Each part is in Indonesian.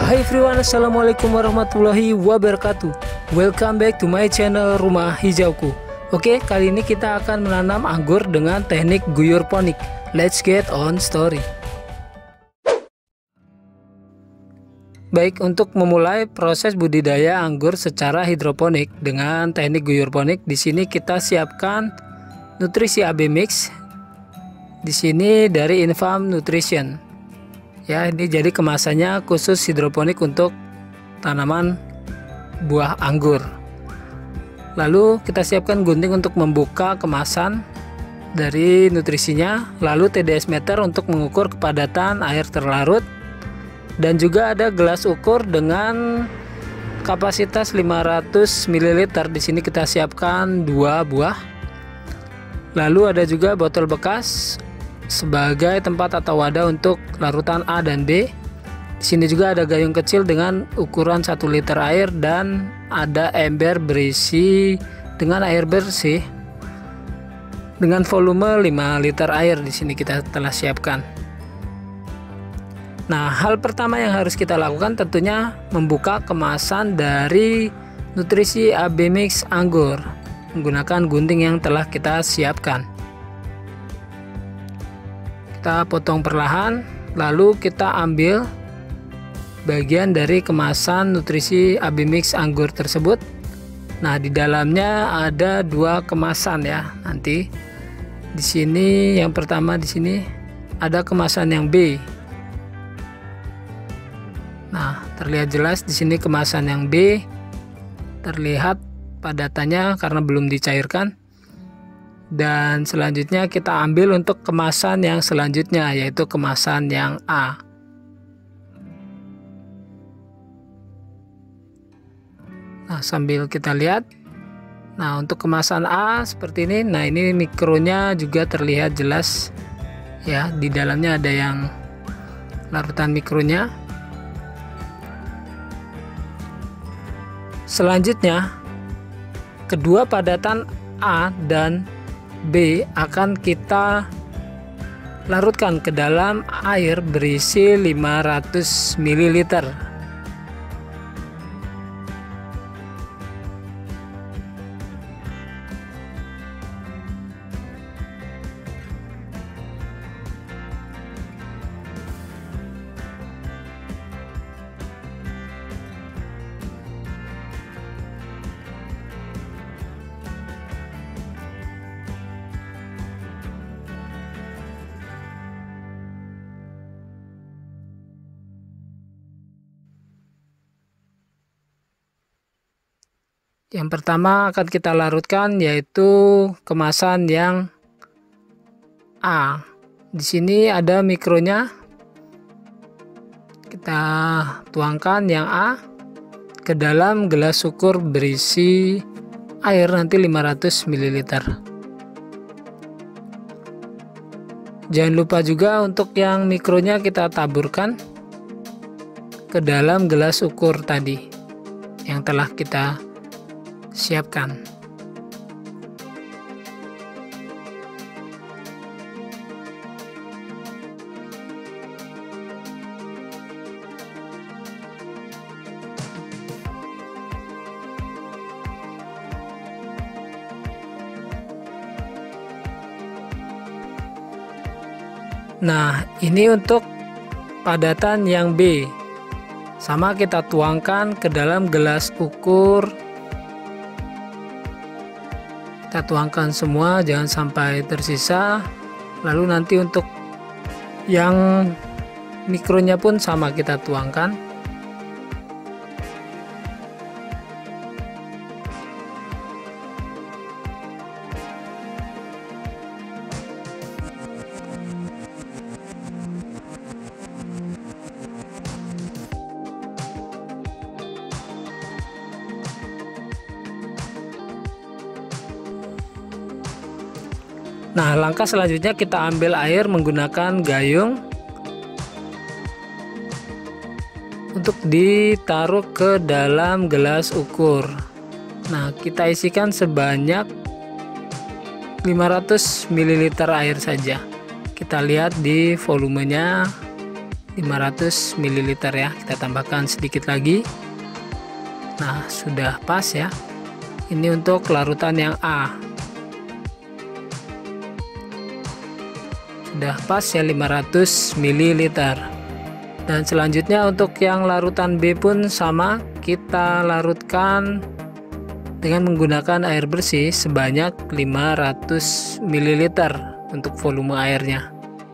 Hai everyone, assalamualaikum warahmatullahi wabarakatuh. Welcome back to my channel Rumah Hijauku. Oke, kali ini kita akan menanam anggur dengan teknik guyur ponik. Let's get on story. Baik, untuk memulai proses budidaya anggur secara hidroponik dengan teknik guyur ponik, di sini kita siapkan nutrisi AB mix. Di sini dari Infam Nutrition. Ya, ini jadi kemasannya khusus hidroponik untuk tanaman buah anggur. Lalu kita siapkan gunting untuk membuka kemasan dari nutrisinya, lalu TDS meter untuk mengukur kepadatan air terlarut, dan juga ada gelas ukur dengan kapasitas 500 ml. Di sini kita siapkan 2 buah. Lalu ada juga botol bekas sebagai tempat atau wadah untuk larutan A dan B. Di sini juga ada gayung kecil dengan ukuran 1 liter air dan ada ember berisi dengan air bersih dengan volume 5 liter air. Di sini kita telah siapkan. Nah, hal pertama yang harus kita lakukan tentunya membuka kemasan dari nutrisi AB mix anggur menggunakan gunting yang telah kita siapkan. Kita potong perlahan, lalu kita ambil bagian dari kemasan nutrisi AB mix anggur tersebut. Nah, di dalamnya ada 2 kemasan ya. Nanti di sini yang pertama di sini ada kemasan yang B. Nah, terlihat jelas di sini kemasan yang B. Terlihat padatannya karena belum dicairkan. Dan selanjutnya kita ambil untuk kemasan yang selanjutnya, yaitu kemasan yang A. Nah, sambil kita lihat. Nah, untuk kemasan A seperti ini. Nah, ini mikronya juga terlihat jelas ya, di dalamnya ada yang larutan mikronya. Selanjutnya, kedua padatan A dan B akan kita larutkan ke dalam air berisi 500 ml. Yang pertama akan kita larutkan yaitu kemasan yang A. Di sini ada mikronya. Kita tuangkan yang A ke dalam gelas ukur berisi air nanti 500 ml. Jangan lupa juga untuk yang mikronya kita taburkan ke dalam gelas ukur tadi yang telah kita siapkan. Nah, ini untuk padatan yang B. Sama kita tuangkan ke dalam gelas ukur. Kita tuangkan semua, jangan sampai tersisa. Lalu nanti untuk yang mikronya pun sama kita tuangkan. Nah, langkah selanjutnya kita ambil air menggunakan gayung untuk ditaruh ke dalam gelas ukur. Nah, kita isikan sebanyak 500 ml air saja. Kita lihat di volumenya 500 ml ya. Kita tambahkan sedikit lagi. Nah, sudah pas ya. Ini untuk larutan yang A. Sudah pas ya, 500 ml. Dan selanjutnya untuk yang larutan B pun sama, kita larutkan dengan menggunakan air bersih sebanyak 500 ml untuk volume airnya.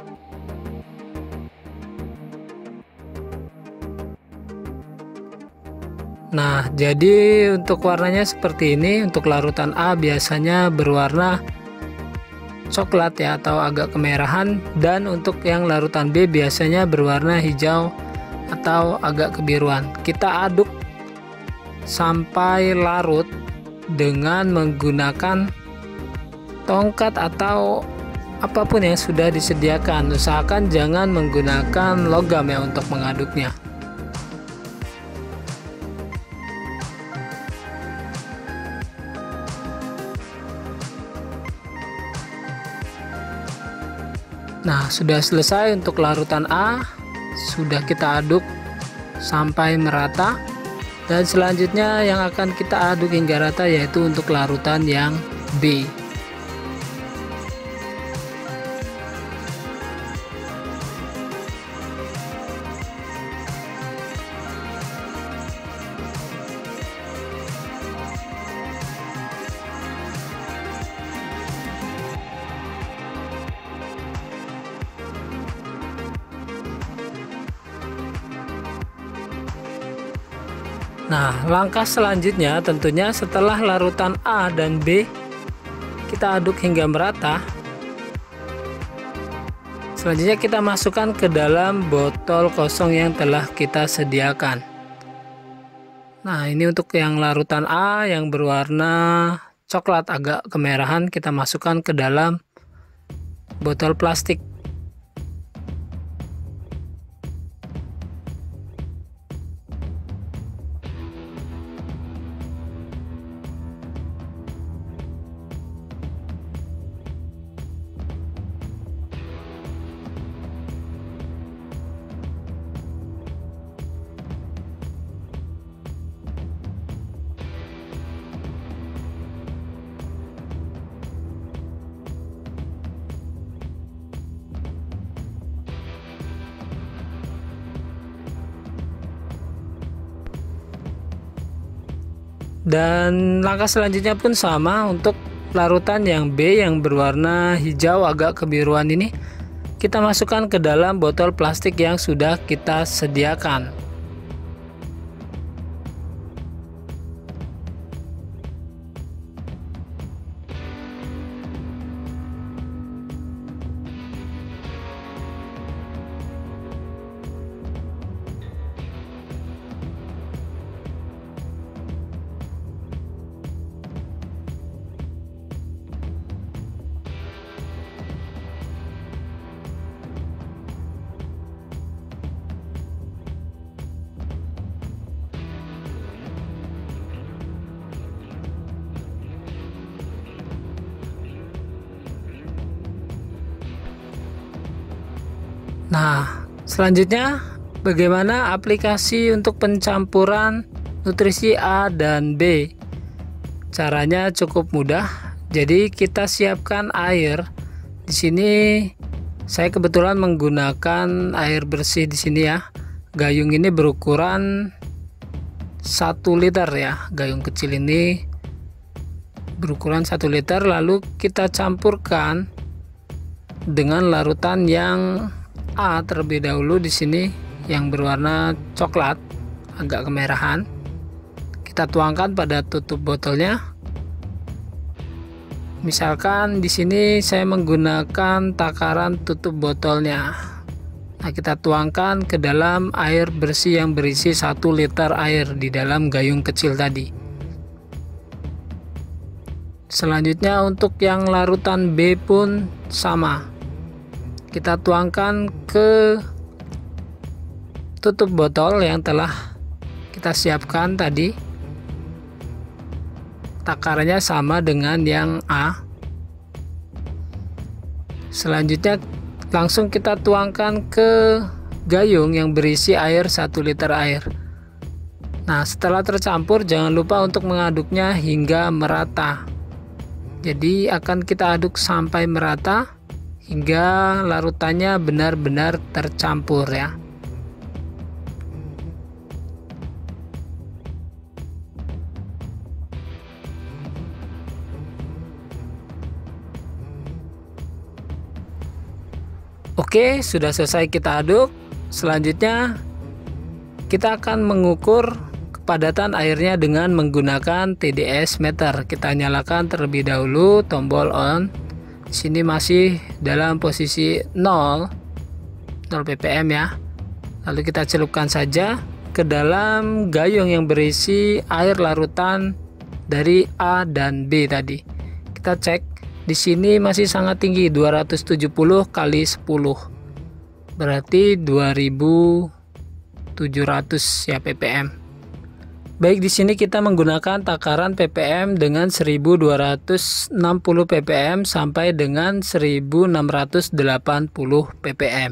Nah, jadi untuk warnanya seperti ini. Untuk larutan A biasanya berwarna coklat ya, atau agak kemerahan, dan untuk yang larutan B biasanya berwarna hijau atau agak kebiruan. Kita aduk sampai larut dengan menggunakan tongkat atau apapun yang sudah disediakan. Usahakan jangan menggunakan logam ya untuk mengaduknya. Nah, sudah selesai untuk larutan A, sudah kita aduk sampai merata. Dan selanjutnya yang akan kita aduk hingga rata yaitu untuk larutan yang B. Nah, langkah selanjutnya tentunya setelah larutan A dan B kita aduk hingga merata. Selanjutnya kita masukkan ke dalam botol kosong yang telah kita sediakan. Nah, ini untuk yang larutan A yang berwarna coklat agak kemerahan, kita masukkan ke dalam botol plastik. Dan langkah selanjutnya pun sama untuk larutan yang B yang berwarna hijau agak kebiruan ini, kita masukkan ke dalam botol plastik yang sudah kita sediakan. Nah, selanjutnya bagaimana aplikasi untuk pencampuran nutrisi A dan B? Caranya cukup mudah. Jadi kita siapkan air. Di sini saya kebetulan menggunakan air bersih di sini ya. Gayung ini berukuran 1 liter ya. Gayung kecil ini berukuran 1 liter, lalu kita campurkan dengan larutan yang A terlebih dahulu. Di sini yang berwarna coklat agak kemerahan, kita tuangkan pada tutup botolnya. Misalkan di sini saya menggunakan takaran tutup botolnya. Nah, kita tuangkan ke dalam air bersih yang berisi 1 liter air di dalam gayung kecil tadi. Selanjutnya untuk yang larutan B pun sama. Kita tuangkan ke tutup botol yang telah kita siapkan tadi. Takarannya sama dengan yang A. Selanjutnya langsung kita tuangkan ke gayung yang berisi air 1 liter air. Nah, setelah tercampur jangan lupa untuk mengaduknya hingga merata. Jadi akan kita aduk sampai merata hingga larutannya benar-benar tercampur ya. Oke, sudah selesai kita aduk. Selanjutnya kita akan mengukur kepadatan airnya dengan menggunakan TDS meter. Kita nyalakan terlebih dahulu tombol on. Di sini masih dalam posisi 0 ppm ya. Lalu kita celupkan saja ke dalam gayung yang berisi air larutan dari A dan B tadi. Kita cek, di sini masih sangat tinggi, 270 kali 10. Berarti 2700 ya ppm. Baik, di sini kita menggunakan takaran ppm dengan 1260 ppm sampai dengan 1680 ppm.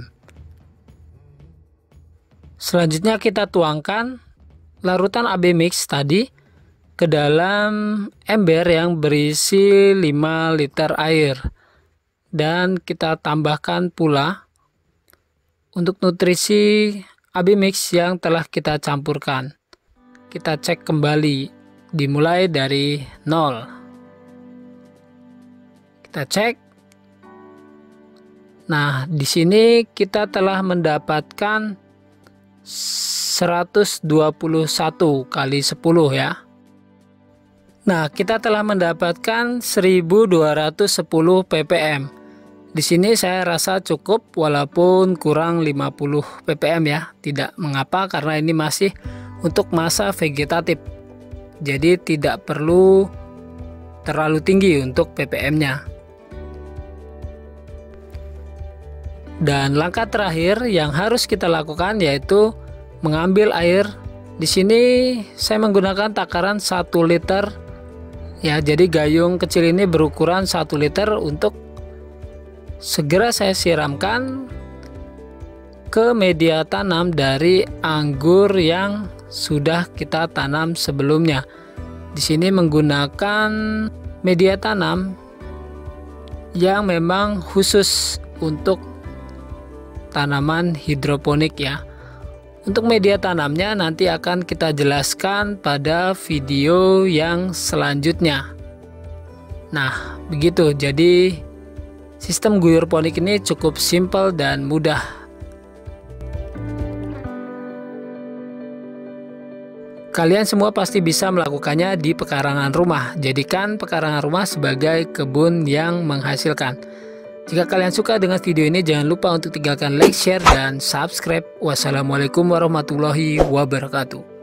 Selanjutnya kita tuangkan larutan AB mix tadi ke dalam ember yang berisi 5 liter air. Dan kita tambahkan pula untuk nutrisi AB mix yang telah kita campurkan. Kita cek kembali, dimulai dari 0. Kita cek. Nah, di sini kita telah mendapatkan 121 kali 10 ya. Nah, kita telah mendapatkan 1210 ppm. Di sini saya rasa cukup walaupun kurang 50 ppm ya. Tidak mengapa karena ini masih untuk masa vegetatif, jadi tidak perlu terlalu tinggi untuk ppm-nya. Dan langkah terakhir yang harus kita lakukan yaitu mengambil air. Di sini saya menggunakan takaran 1 liter ya, jadi gayung kecil ini berukuran 1 liter untuk segera saya siramkan ke media tanam dari anggur yang sudah kita tanam sebelumnya. Di sini menggunakan media tanam yang memang khusus untuk tanaman hidroponik ya. Untuk media tanamnya nanti akan kita jelaskan pada video yang selanjutnya. Nah, begitu. Jadi sistem guyur ponik ini cukup simpel dan mudah. Kalian semua pasti bisa melakukannya di pekarangan rumah. Jadikan pekarangan rumah sebagai kebun yang menghasilkan. Jika kalian suka dengan video ini, jangan lupa untuk tinggalkan like, share, dan subscribe. Wassalamualaikum warahmatullahi wabarakatuh.